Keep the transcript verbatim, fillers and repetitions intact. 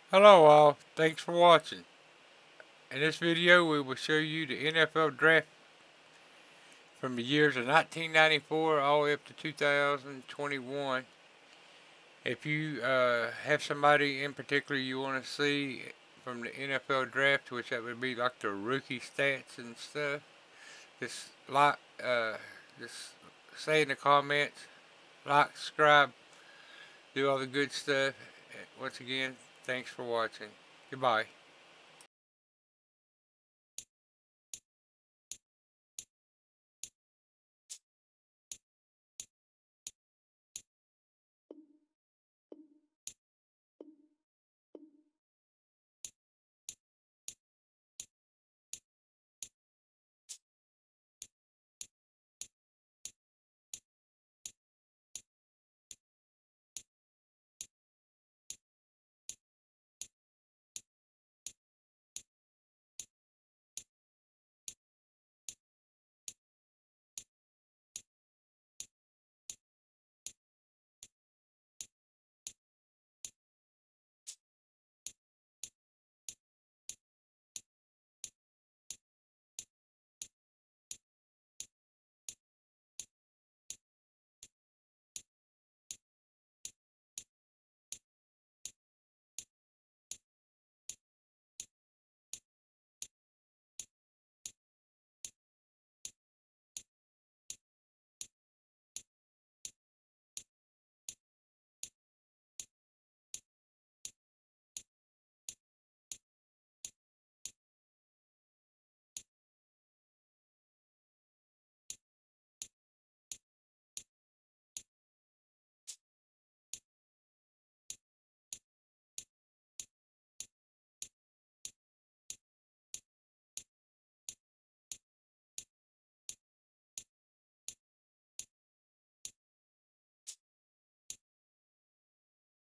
Hello all, thanks for watching. In this video we will show you the N F L draft from the years of nineteen ninety-four all the way up to two thousand twenty-one. If you uh, have somebody in particular you want to see from the N F L draft, which that would be like the rookie stats and stuff, just like, uh, just say in the comments, like, subscribe, do all the good stuff. Once again, thanks for watching. Goodbye.